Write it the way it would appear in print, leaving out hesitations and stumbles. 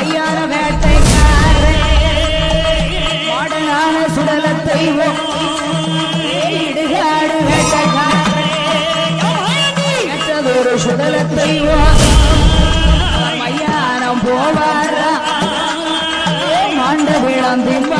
மையான வேட்டைக்காரே மாடனான சுடலத்தை இடுகாடு வேட்டைக்காரே ஒரு சுடலத்தை மையானம் போவாரா மாண்ட வீழம் திம்பா